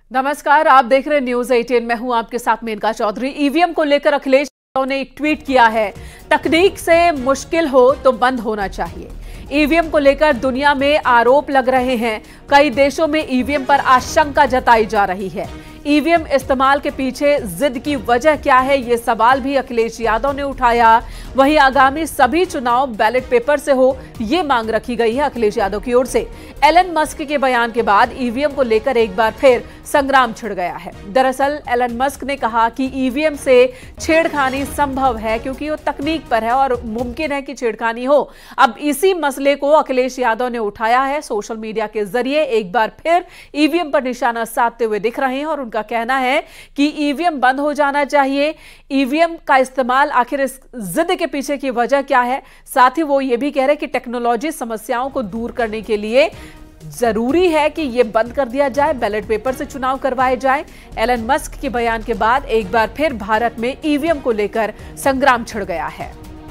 नमस्कार, आप देख रहे हैं न्यूज 18। मैं हूं आपके साथ मेनका चौधरी। ईवीएम को लेकर अखिलेश यादव ने एक ट्वीट किया है। तकनीक से मुश्किल हो तो बंद होना चाहिए। ईवीएम को लेकर दुनिया में आरोप लग रहे हैं। कई देशों में ईवीएम पर आशंका जताई जा रही है। ईवीएम इस्तेमाल के पीछे जिद की वजह क्या है, ये सवाल भी अखिलेश यादव ने उठाया। वहीं आगामी सभी चुनाव बैलेट पेपर से हो, ये मांग रखी गई है अखिलेश यादव की ओर से। एलन मस्क के बयान के बाद ईवीएम को लेकर एक बार फिर संग्राम छिड़ गया है। दरअसल एलन मस्क ने कहा कि ईवीएम से छेड़खानी संभव है क्योंकि वो तकनीक पर है और मुमकिन है कि छेड़खानी हो। अब इसी मसले को अखिलेश यादव ने उठाया है। सोशल मीडिया के जरिए एक बार फिर ईवीएम पर निशाना साधते हुए दिख रहे हैं और उनका कहना है कि ईवीएम बंद हो जाना चाहिए। ईवीएम का इस्तेमाल आखिर इस जिद के पीछे की वजह क्या है। साथ ही वो ये भी कह रहे हैं कि टेक्नोलॉजी समस्याओं को दूर करने के लिए जरूरी है कि यह बंद कर दिया जाए, बैलेट पेपर से चुनाव करवाए जाए। एलन मस्क के बयान के बाद एक बार फिर भारत में ईवीएम को लेकर संग्राम छिड़ गया है।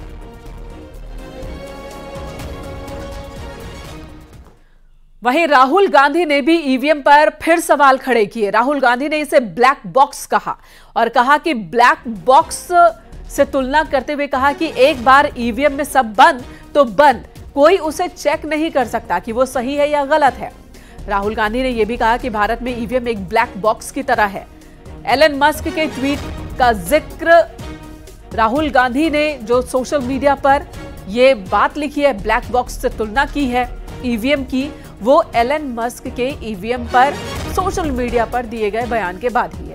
वहीं राहुल गांधी ने भी ईवीएम पर फिर सवाल खड़े किए। राहुल गांधी ने इसे ब्लैक बॉक्स कहा और कहा कि ब्लैक बॉक्स से तुलना करते हुए कहा कि एक बार ईवीएम में सब बंद तो बंद, कोई उसे चेक नहीं कर सकता कि वो सही है या गलत है। राहुल गांधी ने यह भी कहा कि भारत में ईवीएम एक ब्लैक बॉक्स की तरह है। एलन मस्क के ट्वीट का जिक्र राहुल गांधी ने जो सोशल मीडिया पर यह बात लिखी है, ब्लैक बॉक्स से तुलना की है ईवीएम की, वो एलन मस्क के ईवीएम पर सोशल मीडिया पर दिए गए बयान के बाद ही है।